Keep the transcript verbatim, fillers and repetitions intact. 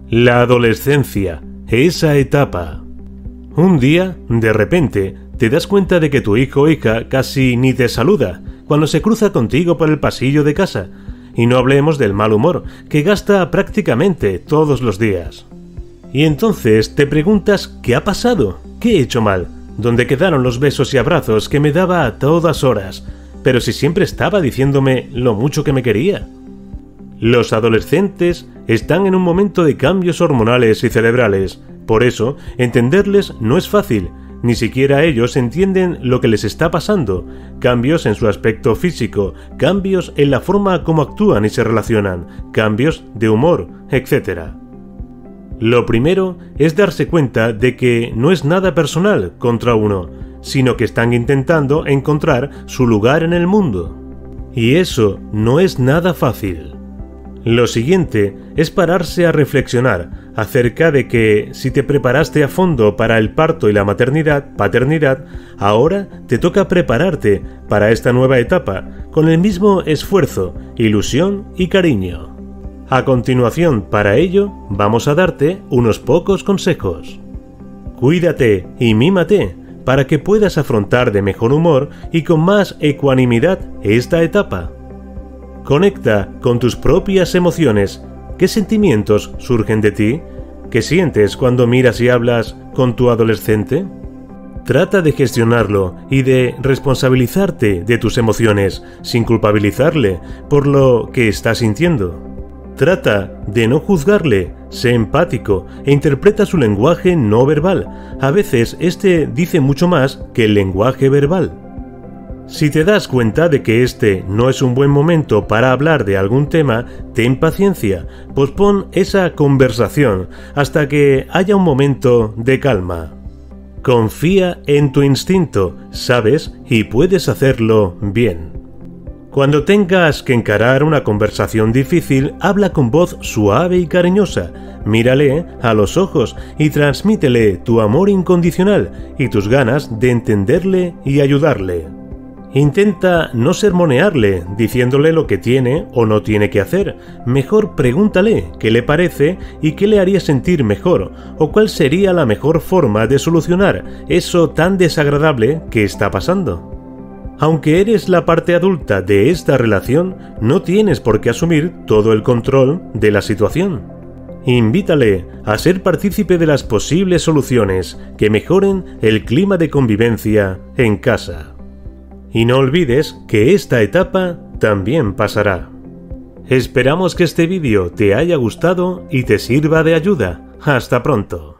La adolescencia, esa etapa. Un día, de repente, te das cuenta de que tu hijo o hija casi ni te saluda cuando se cruza contigo por el pasillo de casa, y no hablemos del mal humor que gasta prácticamente todos los días. Y entonces te preguntas ¿qué ha pasado? ¿Qué he hecho mal? ¿Dónde quedaron los besos y abrazos que me daba a todas horas? Pero si siempre estaba diciéndome lo mucho que me quería. Los adolescentes están en un momento de cambios hormonales y cerebrales, por eso entenderles no es fácil, ni siquiera ellos entienden lo que les está pasando, cambios en su aspecto físico, cambios en la forma como actúan y se relacionan, cambios de humor, etcétera. Lo primero es darse cuenta de que no es nada personal contra uno, sino que están intentando encontrar su lugar en el mundo. Y eso no es nada fácil. Lo siguiente es pararse a reflexionar acerca de que si te preparaste a fondo para el parto y la maternidad, paternidad, ahora te toca prepararte para esta nueva etapa con el mismo esfuerzo, ilusión y cariño. A continuación, para ello, vamos a darte unos pocos consejos. Cuídate y mímate para que puedas afrontar de mejor humor y con más ecuanimidad esta etapa. Conecta con tus propias emociones. ¿Qué sentimientos surgen de ti? ¿Qué sientes cuando miras y hablas con tu adolescente? Trata de gestionarlo y de responsabilizarte de tus emociones, sin culpabilizarle por lo que está sintiendo. Trata de no juzgarle, sé empático e interpreta su lenguaje no verbal. A veces este dice mucho más que el lenguaje verbal. Si te das cuenta de que este no es un buen momento para hablar de algún tema, ten paciencia, pospon esa conversación hasta que haya un momento de calma. Confía en tu instinto, sabes y puedes hacerlo bien. Cuando tengas que encarar una conversación difícil, habla con voz suave y cariñosa, mírale a los ojos y transmítele tu amor incondicional y tus ganas de entenderle y ayudarle. Intenta no sermonearle, diciéndole lo que tiene o no tiene que hacer. Mejor pregúntale qué le parece y qué le haría sentir mejor, o cuál sería la mejor forma de solucionar eso tan desagradable que está pasando. Aunque eres la parte adulta de esta relación, no tienes por qué asumir todo el control de la situación. Invítale a ser partícipe de las posibles soluciones que mejoren el clima de convivencia en casa. Y no olvides que esta etapa también pasará. Esperamos que este vídeo te haya gustado y te sirva de ayuda. Hasta pronto.